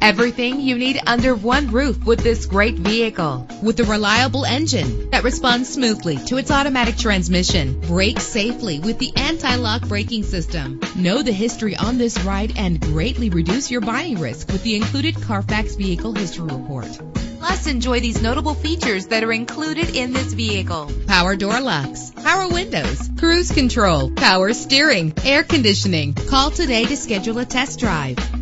Everything you need under one roof with this great vehicle. With a reliable engine that responds smoothly to its automatic transmission. Brake safely with the anti-lock braking system. Know the history on this ride and greatly reduce your buying risk with the included Carfax Vehicle History Report. Plus, enjoy these notable features that are included in this vehicle. Power door locks, power windows, cruise control, power steering, air conditioning. Call today to schedule a test drive.